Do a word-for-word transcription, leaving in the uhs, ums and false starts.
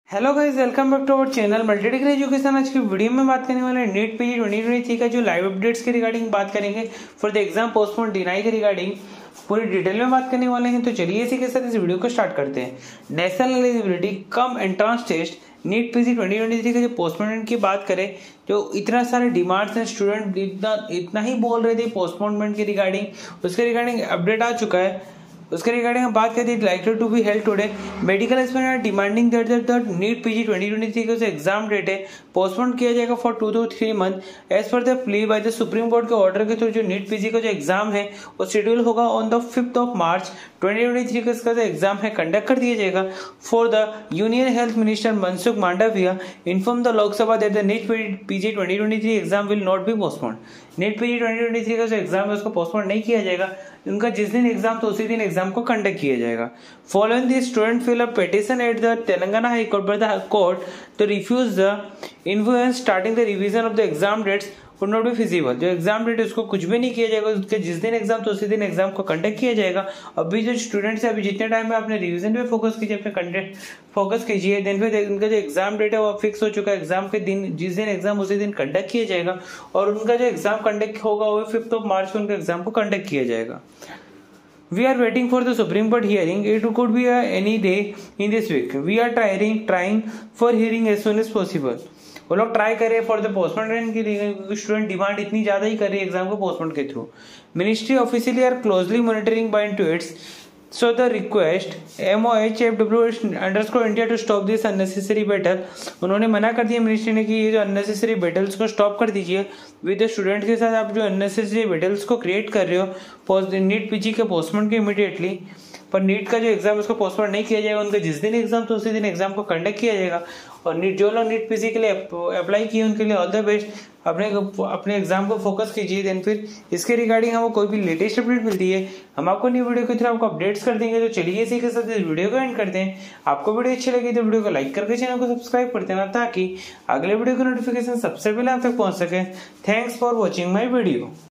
Hello guys, welcome back to our channel multi degree education. आज की video में बात करने वाले हैं NEET PG twenty twenty three का जो लाइव अपडेट्स के रिगार्डिंग बात करेंगे। For the exam postpone deny के रिगार्डिंग पूरी डिटेल में बात करने वाले हैं। तो चलिए इसी के साथ इस वीडियो को स्टार्ट करते हैं। National Eligibility cum Entrance Test NEET PG twenty twenty three का जो पोस्टपोनमेंट की बात करें, जो इतना सारे डिमांड्स हैं, स्टूडेंट इतना इतना ही बोल रहे थे पोस्टपोनमेंट के रिगार्डिंग, उसके रिगार्डिंग अपडेट आ चुका है। उसके रिगार्डिंग हम बात करते हैं likely to be held today. Medical aspirant are demanding that that NEET PG twenty twenty three का जो एग्जाम डेट है पोस्टपोन किया जाएगा for two to three month as per the plea by the Supreme Court के order के through. जो NEET PG का जो एग्जाम है वो शेड्यूल होगा on the fifth of March twenty twenty three का इसका जो एग्जाम है कंडक्ट कर दिया जाएगा। For the union health minister Mansukh Mandaviya inform the Lok Sabha that the NEET PG twenty twenty three exam will not be postpone. NEET PG twenty twenty three का जो exam है उसको पोस्टपोन नहीं किया जाएगा। उनका जिस दिन एग्जाम तो उसी दिन एग्जाम को कंडक्ट किया जाएगा। Following the student fill a petition at the Telangana High Court by the court to refuse the influence starting the revision of the exam dates would not be feasible। जो exam date उसको कुछ भी नहीं किया जाएगा, उसके जिस दिन एग्जाम तो उसी दिन एग्जाम को कंडक्ट किया जाएगा। अभी जो स्टूडेंट्स है, अभी जितने टाइम में आपने रिवीजन पे फोकस कीजिए, अपने कंटेंट फोकस कीजिए, देन फिर उनका जो एग्जाम डेट है वो फिक्स हो चुका है। एग्जाम के दिन जिस दिन एग्जाम उसी दिन कंडक्ट किया जाएगा और उनका जो एग्जाम कंडक्ट होगा वो फिफ्थ ऑफ मार्च को उनका एग्जाम को कंडक्ट किया जाएगा। We are waiting for the Supreme Court hearing. It could be uh, any day in this week. We are trying trying for hearing as soon as possible। वो लोग try करें for the postponement की, student demand इतनी ज्यादा ही कर रही है exam को पोस्टपोन के through. Ministry officially are closely monitoring by tweets so the request M O H F W underscore India to stop this unnecessary battle। उन्होंने मना कर दिया मिनिस्ट्री ने कि ये जो अननेसेसरी बैटल्स को स्टॉप कर दीजिए। विद द स्टूडेंट के साथ आप जो अननेसेसरी बैटल्स को क्रिएट कर रहे हो नीट पीजी के पोस्टपोन के इमीडिएटली, पर नीट का जो एग्जाम उसको पोस्टपोन नहीं किया जाएगा। उनका जिस दिन एग्जाम तो उसी दिन एग्जाम को कंडक्ट किया जाएगा। और नीट जो लोग नीट पीजी के लिए अप्लाई किए उनके लिए ऑल द बेस्ट। अपने अपने एग्जाम को फोकस कीजिए। देन फिर इसके रिगार्डिंग हमको कोई भी लेटेस्ट अपडेट मिलती है हम आपको न्यू वीडियो के थ्रू आपको अपडेट्स कर देंगे। तो चलिए इसी के साथ इस वीडियो को एंड करते हैं। आपको वीडियो अच्छी लगी तो वीडियो को लाइक करके चैनल को सब्सक्राइब कर देना ताकि अगले वीडियो की नोटिफिकेशन सबसे पहले आप तक पहुंच सके। Thanks for watching my video.